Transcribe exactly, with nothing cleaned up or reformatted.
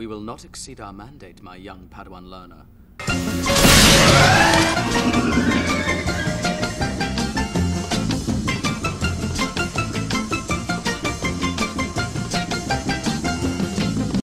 We will not exceed our mandate, my young Padawan learner.